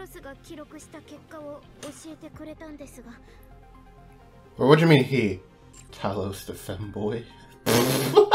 ロスが記録した結果を教えてくれたんですが。 What do you mean he? Talos the femboy?